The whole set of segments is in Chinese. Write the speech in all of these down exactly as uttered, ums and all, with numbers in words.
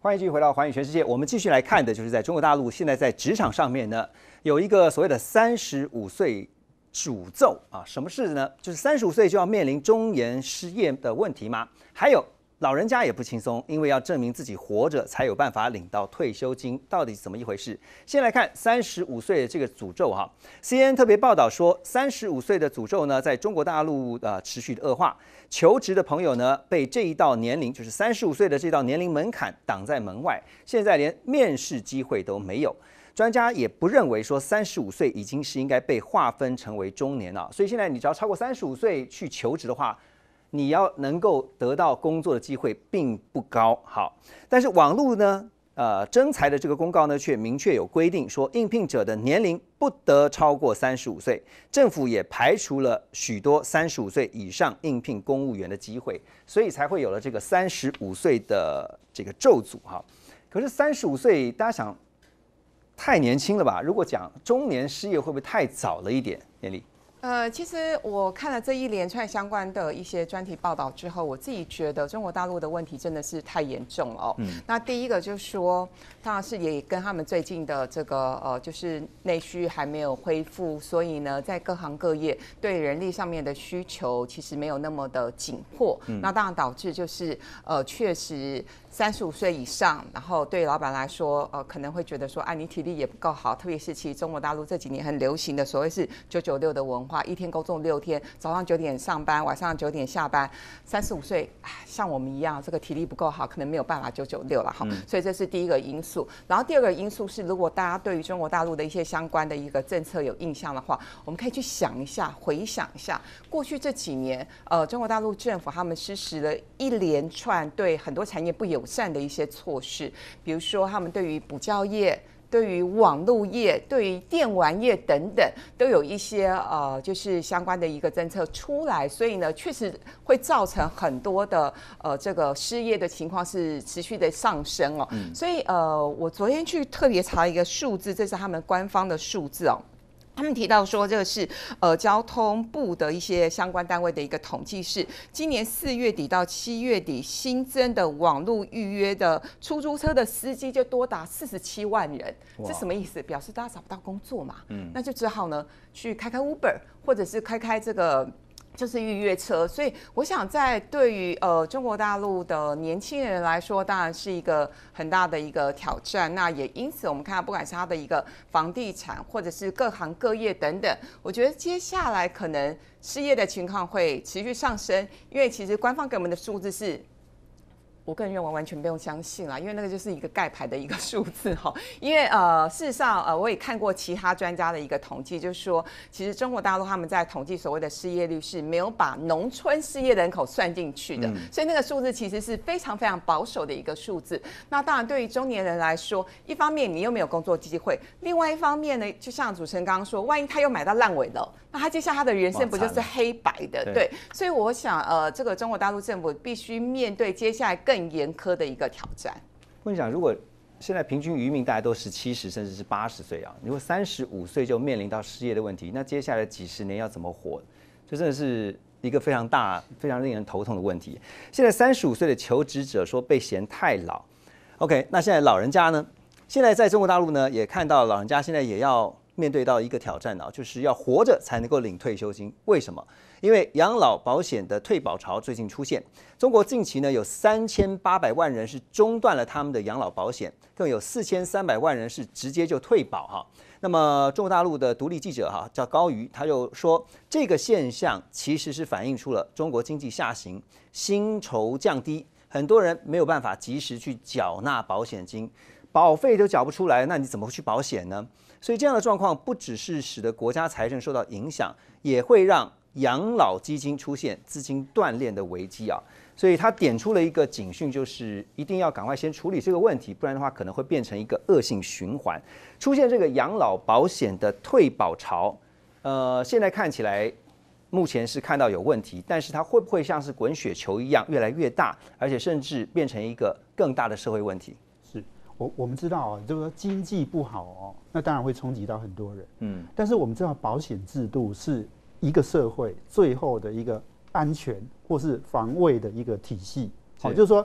欢迎继续回到《寰宇全世界》，我们继续来看的就是在中国大陆现在在职场上面呢，有一个所谓的三十五岁诅咒啊，什么事呢？就是三十五岁就要面临中年失业的问题吗？还有老人家也不轻松，因为要证明自己活着才有办法领到退休金，到底怎么一回事？先来看三十五岁的这个诅咒哈。C N N 特别报道说，三十五岁的诅咒呢，在中国大陆呃持续的恶化。求职的朋友呢，被这一道年龄，就是三十五岁的这道年龄门槛挡在门外，现在连面试机会都没有。专家也不认为说三十五岁已经是应该被划分成为中年了，所以现在你只要超过三十五岁去求职的话，你要能够得到工作的机会并不高。好，但是网络呢，呃，征才的这个公告呢，却明确有规定说，应聘者的年龄不得超过三十五岁。政府也排除了许多三十五岁以上应聘公务员的机会，所以才会有了这个三十五岁的这个咒诅哈。可是三十五岁，大家想太年轻了吧？如果讲中年失业，会不会太早了一点？严丽。 呃，其实我看了这一连串相关的一些专题报道之后，我自己觉得中国大陆的问题真的是太严重了哦。嗯，那第一个就是说，当然是也跟他们最近的这个呃，就是内需还没有恢复，所以呢，在各行各业对人力上面的需求其实没有那么的紧迫。嗯，那当然导致就是呃，确实三十五岁以上，然后对老板来说，呃，可能会觉得说，啊，你体力也不够好，特别是其实中国大陆这几年很流行的所谓是九九六的文化。一天工作六天，早上九点上班，晚上九点下班。三十五岁，像我们一样，这个体力不够好，可能没有办法九九六了哈。嗯、所以这是第一个因素。然后第二个因素是，如果大家对于中国大陆的一些相关的一个政策有印象的话，我们可以去想一下，回想一下过去这几年，呃，中国大陆政府他们实施了一连串对很多产业不友善的一些措施，比如说他们对于补教业。对于网络业、对于电玩业等等，都有一些呃，就是相关的一个政策出来，所以呢，确实会造成很多的呃这个失业的情况是持续的上升哦。嗯、所以呃，我昨天去特别查一个数字，这是他们官方的数字哦。他们提到说，这个是呃交通部的一些相关单位的一个统计，是今年四月底到七月底新增的网络预约的出租车的司机就多达四十七万人，这什么意思？表示大家找不到工作嘛，嗯，那就只好呢去开开 Uber 或者是开开这个。就是预约车，所以我想在对于呃中国大陆的年轻人来说，当然是一个很大的一个挑战。那也因此，我们看到不管是它的一个房地产，或者是各行各业等等，我觉得接下来可能失业的情况会持续上升，因为其实官方给我们的数字是。我个人认为完全不用相信啦，因为那个就是一个盖牌的一个数字哈。因为呃，事实上呃，我也看过其他专家的一个统计，就是说，其实中国大陆他们在统计所谓的失业率是没有把农村失业人口算进去的，嗯、所以那个数字其实是非常非常保守的一个数字。那当然，对于中年人来说，一方面你又没有工作机会，另外一方面呢，就像主持人刚刚说，万一他又买到烂尾楼，那他接下来他的人生不就是黑白的？对，对，所以我想呃，这个中国大陆政府必须面对接下来更更严苛的一个挑战。 我跟你讲，如果现在平均余命大家都是七十甚至是八十岁啊，如果三十五岁就面临到失业的问题，那接下来几十年要怎么活？这真的是一个非常大、非常令人头痛的问题。现在三十五岁的求职者说被嫌太老 ，OK， 那现在老人家呢？现在在中国大陆呢，也看到老人家现在也要面对到一个挑战啊，就是要活着才能够领退休金。为什么？因为养老保险的退保潮最近出现，中国近期呢有三千八百万人是中断了他们的养老保险，更有四千三百万人是直接就退保哈。那么中国大陆的独立记者哈叫高瑜，他就说这个现象其实是反映出了中国经济下行，薪酬降低，很多人没有办法及时去缴纳保险金，保费都缴不出来，那你怎么去保险呢？所以这样的状况不只是使得国家财政受到影响，也会让养老基金出现资金断裂的危机啊，所以他点出了一个警讯，就是一定要赶快先处理这个问题，不然的话可能会变成一个恶性循环，出现这个养老保险的退保潮。呃，现在看起来目前是看到有问题，但是它会不会像是滚雪球一样越来越大，而且甚至变成一个更大的社会问题？ 是我我们知道哦，就是说经济不好哦，那当然会冲击到很多人，嗯，但是我们知道保险制度是一个社会最后的一个安全或是防卫的一个体系，好，就是说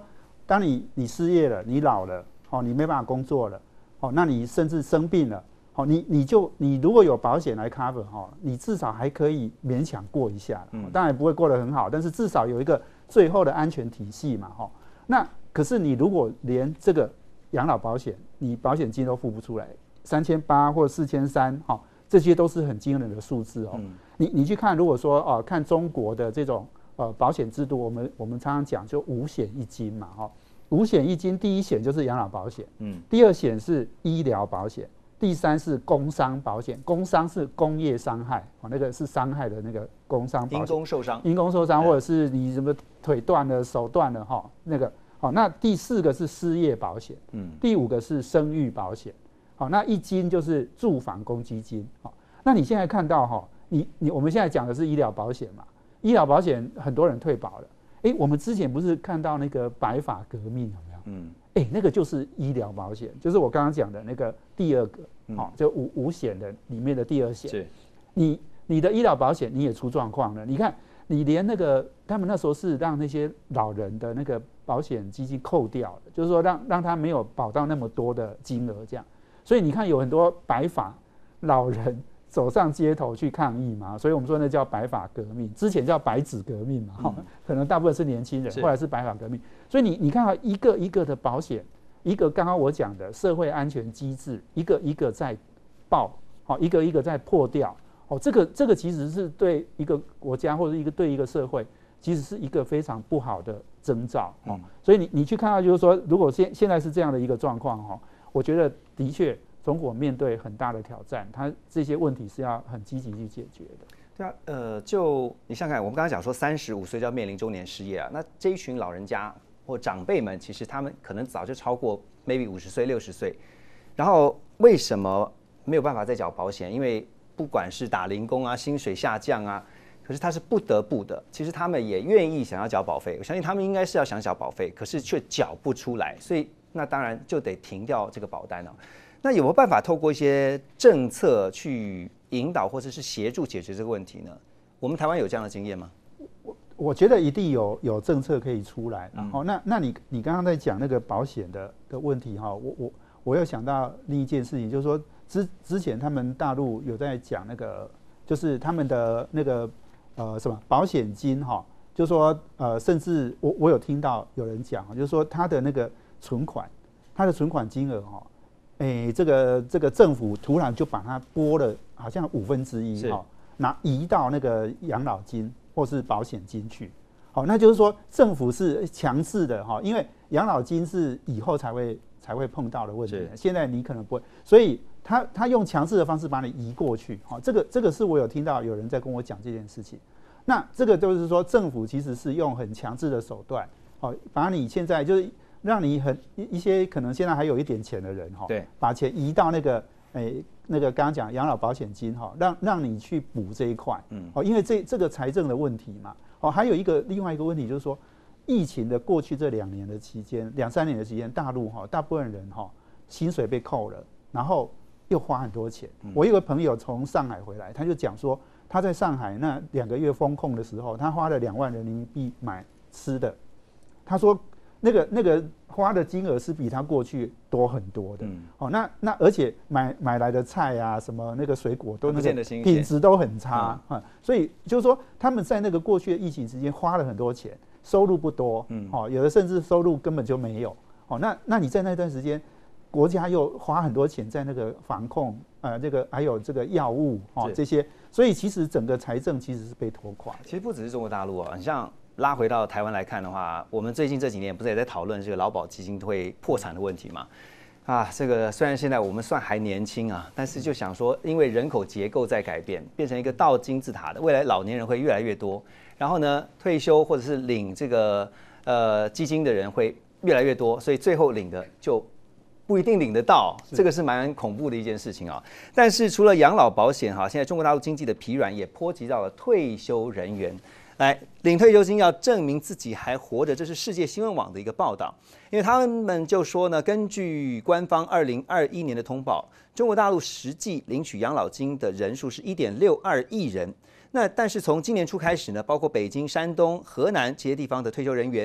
当你你失业了，你老了，哦，你没办法工作了，哦，那你甚至生病了，哦，你你就你如果有保险来 cover 哈、哦，你至少还可以勉强过一下，嗯、当然不会过得很好，但是至少有一个最后的安全体系嘛，哈、哦。那可是你如果连这个养老保险，你保险金都付不出来，三千八或四千三，哈，这些都是很惊人的数字哦。嗯、你你去看，如果说哦，看中国的这种呃保险制度，我们我们常常讲就五险一金嘛，哈、哦，五险一金，第一险就是养老保险，嗯，第二险是医疗保险，第三是工伤保险，工伤是工业伤害，哦，那个是伤害的那个工伤保险， 因公受伤， 因公受伤，或者是你什么腿断了、手断了，哈，那个。好，那第四个是失业保险，嗯，第五个是生育保险，好，那一金就是住房公积金，好，那你现在看到哈，你你我们现在讲的是医疗保险嘛，医疗保险很多人退保了，哎，我们之前不是看到那个白发革命有没有？嗯，哎，那个就是医疗保险，就是我刚刚讲的那个第二个，好，就五五险的里面的第二险，是，你你的医疗保险你也出状况了，你看你连那个他们那时候是让那些老人的那个保险基金扣掉了，就是说让让他没有保到那么多的金额这样，所以你看有很多白发老人走上街头去抗议嘛，所以我们说那叫白发革命，之前叫白纸革命嘛，嗯、可能大部分是年轻人，后来是白发革命，所以你你看到一个一个的保险，一个刚刚我讲的社会安全机制，一个一个在爆，好，一个一个在破掉，哦，这个这个其实是对一个国家或者一个对一个社会，其实是一个非常不好的征兆，哦嗯、所以你你去看到就是说，如果现现在是这样的一个状况，哈，我觉得的确中国面对很大的挑战，它这些问题是要很积极去解决的。 对啊，呃，就你想想看，我们刚才讲说三十五岁就要面临中年失业啊，那这一群老人家或长辈们，其实他们可能早就超过 maybe 五十岁、六十岁，然后为什么没有办法再缴保险？因为不管是打零工啊，薪水下降啊。可是他是不得不的，其实他们也愿意想要缴保费，我相信他们应该是要想缴保费，可是却缴不出来，所以那当然就得停掉这个保单了。那有没有办法透过一些政策去引导或者是协助解决这个问题呢？我们台湾有这样的经验吗？ 我我觉得一定有有政策可以出来。嗯、哦，那那你你刚刚在讲那个保险的的问题哈，我我我又想到另一件事情，就是说之之前他们大陆有在讲那个，就是他们的那个。呃，什么保险金哈？就说呃，甚至我我有听到有人讲，就是说他的那个存款，他的存款金额哈，哎，这个这个政府突然就把它拨了，好像五分之一哈，拿移到那个养老金或是保险金去。好，那就是说政府是强制的哈，因为养老金是以后才会才会碰到的问题，现在你可能不会，所以。他他用强制的方式把你移过去，好，这个这个是我有听到有人在跟我讲这件事情。那这个就是说，政府其实是用很强制的手段，好，把你现在就是让你很一些可能现在还有一点钱的人，哈，对，把钱移到那个诶那个刚刚讲养老保险金，哈，让让你去补这一块，嗯，哦，因为这这个财政的问题嘛，哦，还有一个另外一个问题就是说，疫情的过去这两年的期间，两三年的期间，大陆哈大部分人哈薪水被扣了，然后。又花很多钱。我有个朋友从上海回来，他就讲说，他在上海那两个月封控的时候，他花了两万人民币买吃的。他说，那个那个花的金额是比他过去多很多的。嗯、哦，那那而且买买来的菜啊，什么那个水果都那个品质都很差、嗯、所以就是说他们在那个过去的疫情之间花了很多钱，收入不多。嗯，哦，有的甚至收入根本就没有。哦，那那你在那段时间。国家又花很多钱在那个防控，呃，这个还有这个药物哦这些，所以其实整个财政其实是被拖垮。 其实不只是中国大陆啊，你像拉回到台湾来看的话，我们最近这几年不是也在讨论这个劳保基金会破产的问题吗？啊，这个虽然现在我们算还年轻啊，但是就想说，因为人口结构在改变，变成一个倒金字塔的，未来老年人会越来越多，然后呢，退休或者是领这个呃基金的人会越来越多，所以最后领的就。不一定领得到，这个是蛮恐怖的一件事情啊。但是除了养老保险哈，现在中国大陆经济的疲软也波及到了退休人员。来领退休金要证明自己还活着，这是世界新闻网的一个报道。因为他们就说呢，根据官方二零二一年的通报，中国大陆实际领取养老金的人数是一点六二亿人。那但是从今年初开始呢，包括北京、山东、河南这些地方的退休人员。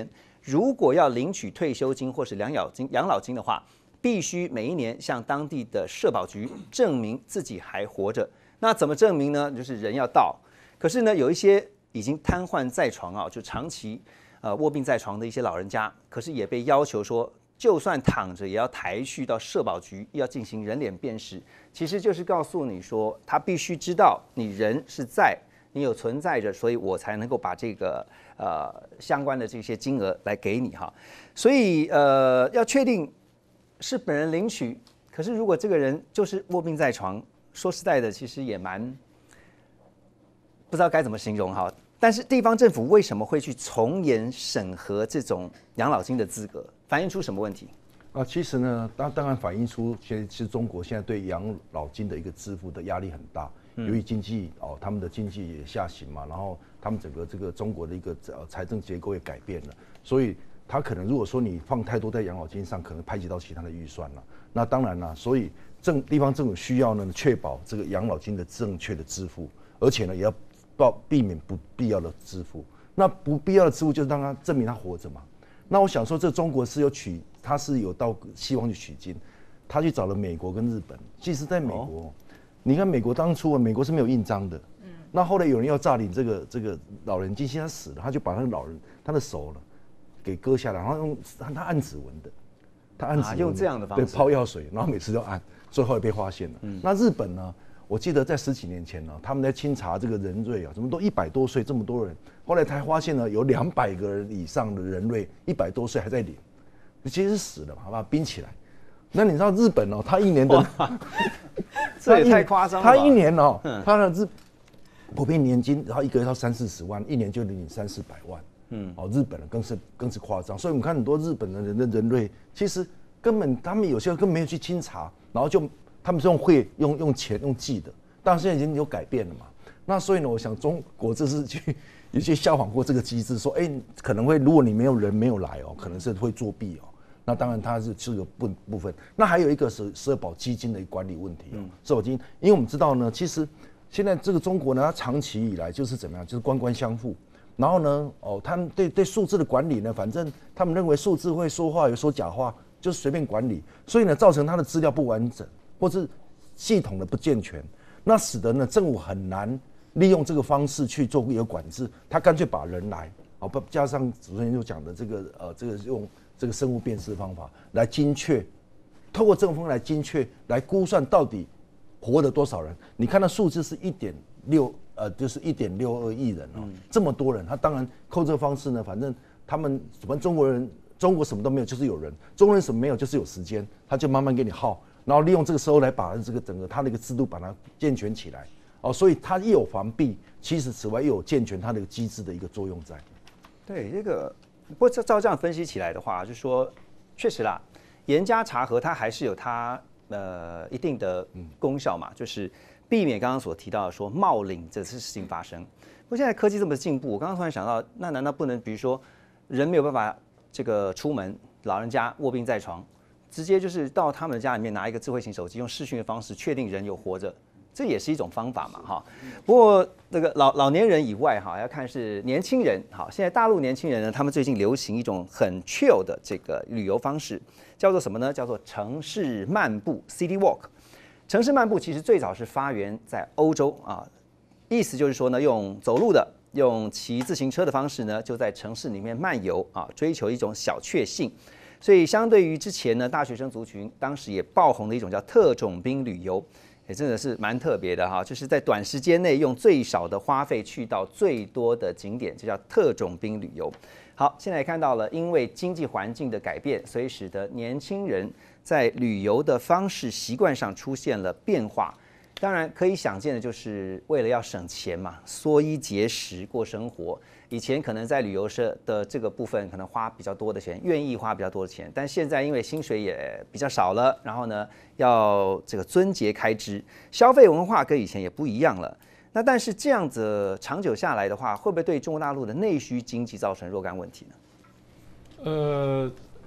如果要领取退休金或是养老金养老金的话，必须每一年向当地的社保局证明自己还活着。那怎么证明呢？就是人要到。可是呢，有一些已经瘫痪在床啊，就长期呃卧病在床的一些老人家，可是也被要求说，就算躺着也要抬去到社保局，要进行人脸辨识。其实就是告诉你说，他必须知道你人是在，你有存在着，所以我才能够把这个呃相关的这些金额来给你哈。所以呃要确定是本人领取，可是如果这个人就是卧病在床，说实在的，其实也蛮不知道该怎么形容哈。但是地方政府为什么会去从严审核这种养老金的资格，反映出什么问题？ 啊，其实呢，当当然反映出其实其实中国现在对养老金的一个支付的压力很大，由于经济哦，他们的经济也下行嘛，然后他们整个这个中国的一个呃财政结构也改变了，所以他可能如果说你放太多在养老金上，可能排挤到其他的预算了。那当然了，所以政地方政府需要呢确保这个养老金的正确的支付，而且呢也要避免不必要的支付。那不必要的支付就是让他证明他活着嘛。那我想说，这中国是有取，他是有到希望去取经，他去找了美国跟日本。其实在美国，哦、你看美国当初啊，美国是没有印章的。嗯。那后来有人要诈领这个这个老人金，现在死了，他就把他的老人他的手了给割下来，然后用他按指纹的，他按指纹、啊、 用这样的方式， 对，泡药水，然后每次都按，最后也被发现了。嗯。那日本呢？我记得在十几年前呢，他们在清查这个人瑞啊，怎么都一百多岁这么多人，后来才发现呢，有两百个人以上的人瑞，一百多岁还在领，其实是死了嘛，把它冰起来。那你知道日本哦，他一年的， 这也太夸张了吧。 他一年哦，他的日普遍年金，然后一个月到三四十万，一年就领三四百万。嗯，哦，日本人更是更是夸张，所以我们看很多日本的人的人瑞，其实根本他们有些根本没有去清查，然后就。他们是用汇、用用钱、用寄的，但现在已经有改变了嘛。那所以呢，我想中国这是去有些效仿过这个机制，说，哎、欸，可能会如果你没有人没有来哦，可能是会作弊哦。那当然它是这个部部分。那还有一个是社保基金的管理问题哦，社保基金，因为我们知道呢，其实现在这个中国呢，它长期以来就是怎么样，就是官官相护。然后呢，哦，他们对对数字的管理呢，反正他们认为数字会说话，有说假话，就是随便管理，所以呢，造成它的资料不完整。或是系统的不健全，那使得呢政府很难利用这个方式去做一个管制，他干脆把人来，哦，不加上主持人就讲的这个呃这个用这个生物辨识方法来精确，透过这种方法来精确来估算到底活了多少人。你看那数字是一点六呃就是一点六二亿人哦，嗯、这么多人，他当然扣这个方式呢，反正他们什么中国人中国什么都没有，就是有人；中国人什么没有，就是有时间，他就慢慢给你耗。然后利用这个时候来把这个整个它的一个制度把它健全起来，哦，所以它又有防弊，其实此外又有健全它的机制的一个作用在。 对，这个不过照照这样分析起来的话，就是说确实啦，严加查核它还是有它呃一定的功效嘛，就是避免刚刚所提到的说冒领这次事情发生。不过现在科技这么进步，我刚刚突然想到，那难道不能比如说人没有办法这个出门，老人家卧病在床？直接就是到他们的家里面拿一个智慧型手机，用视讯的方式确定人有活着，这也是一种方法嘛，哈。不过那个老老年人以外，哈，要看是年轻人，好，现在大陆年轻人呢，他们最近流行一种很 chill 的这个旅游方式，叫做什么呢？叫做城市漫步 （City Walk）。城市漫步其实最早是发源在欧洲啊，意思就是说呢，用走路的、用骑自行车的方式呢，就在城市里面漫游啊，追求一种小确幸。所以，相对于之前呢，大学生族群当时也爆红的一种叫特种兵旅游，也真的是蛮特别的哈，就是在短时间内用最少的花费去到最多的景点，这叫特种兵旅游。好，现在看到了，因为经济环境的改变，所以使得年轻人在旅游的方式习惯上出现了变化。当然，可以想见的就是为了要省钱嘛，缩衣节食过生活。以前可能在旅游社的这个部分可能花比较多的钱，愿意花比较多的钱，但现在因为薪水也比较少了，然后呢要这个撙节开支，消费文化跟以前也不一样了。那但是这样子长久下来的话，会不会对中国大陆的内需经济造成若干问题呢？ 呃，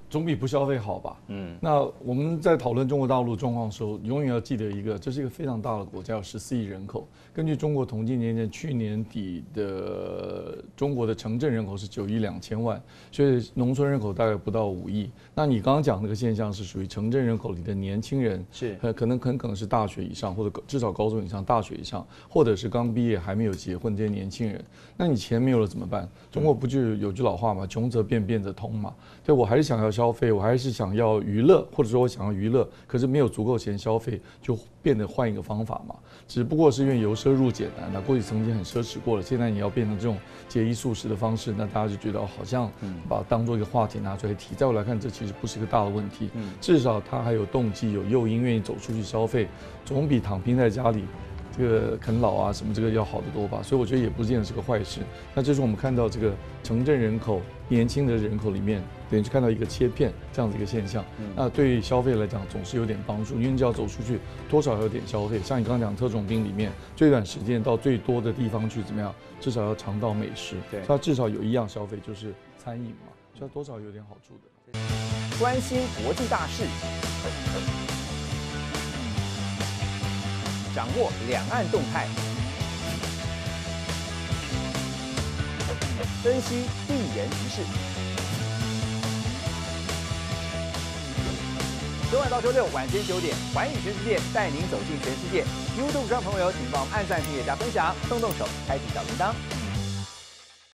总比不消费好吧？嗯，那我们在讨论中国大陆状况的时候，永远要记得一个，这是一个非常大的国家，有十四亿人口。根据中国统计年鉴，去年底的中国的城镇人口是九亿两千万，所以农村人口大概不到五亿。那你刚刚讲那个现象是属于城镇人口里的年轻人， 是可能很可能是大学以上，或者至少高中以上、大学以上，或者是刚毕业还没有结婚这些年轻人。那你钱没有了怎么办？中国不就有句老话嘛，穷则变，变则通嘛。对，我还是想要消费，我还是想要娱乐，或者说我想要娱乐，可是没有足够钱消费，就变得换一个方法嘛。只不过是因为由奢入俭难，那过去曾经很奢侈过了，现在你要变成这种节衣缩食的方式，那大家就觉得好像把它当做一个话题拿出来提。在我来看，这其实不是一个大的问题，至少他还有动机、有诱因，愿意走出去消费，总比躺平在家里。这个啃老啊什么这个要好得多吧，所以我觉得也不见得是个坏事。那这是我们看到这个城镇人口年轻的人口里面，等于是看到一个切片这样子一个现象。那对于消费来讲总是有点帮助，因为你只要走出去，多少有点消费。像你刚刚讲特种兵里面，最短时间到最多的地方去怎么样，至少要尝到美食，对，它至少有一样消费就是餐饮嘛，所以多少有点好处的。 关心国际大事，掌握两岸动态，分析地缘局势。周二到周六晚间九点，环宇全世界带您走进全世界。YouTube 上朋友，请帮我们按赞、订阅、加分享，动动手，开启小铃铛。